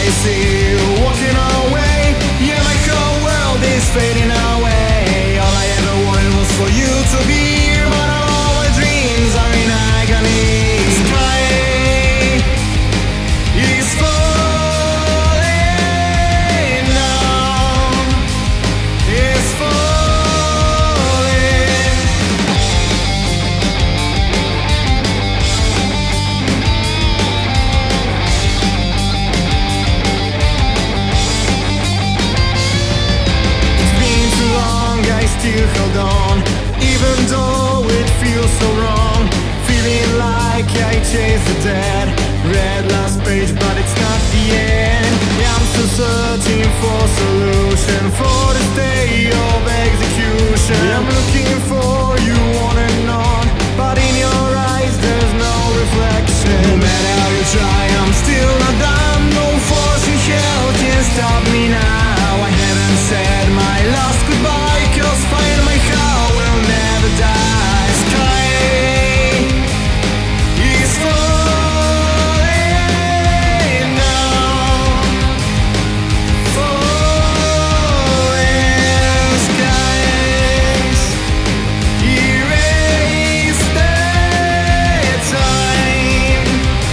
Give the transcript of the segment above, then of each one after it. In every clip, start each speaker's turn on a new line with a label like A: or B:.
A: see you walking away. Yeah, my whole world is fading away. All I ever wanted was for you to be here, but all my dreams are in agony. Sky is falling down. It's falling. It's been too long, I still hold on, even though it feels so wrong. Feeling like I chase the dead. Read last page, but it's not the end. Yeah, I'm still searching for solution, for the day of execution. I'm looking for you on and on, but in your eyes there's no reflection. No matter how you try, I'm still not done. No force in hell can stop me now. I haven't said my last goodbye, 'cause fire my heart will never die. Sky is falling down, falling. Skies erase the time,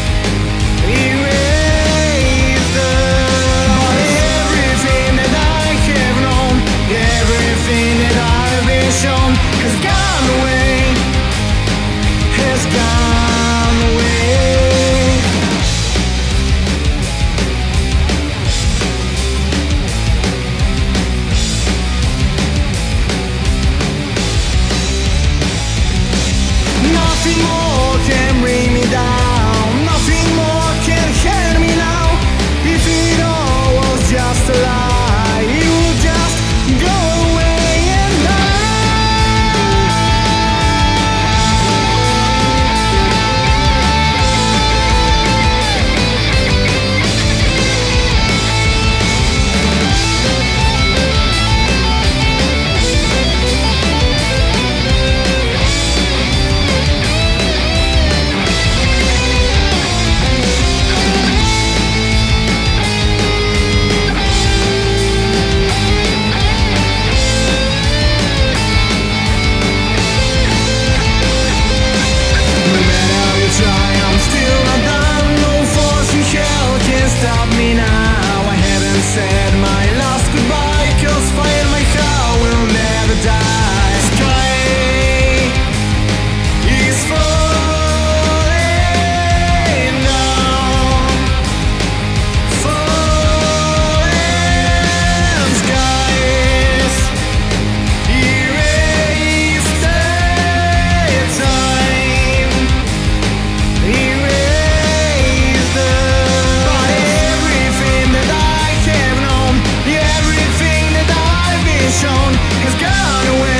A: erase the everything that I have known, everything that I've been shown has gone away, has gone away. Nothing more can bring me down, nothing more can hurt me now. If it all was just a lie, it would just go away and no matter how you try, I'm still not done. No force in hell can stop me now. I haven't said my last goodbye, 'cause fire in my heart will never die. Sky is falling down, falling. Skies erase the time, erase the. But everything that I have known, everything that I've been shown has gone away.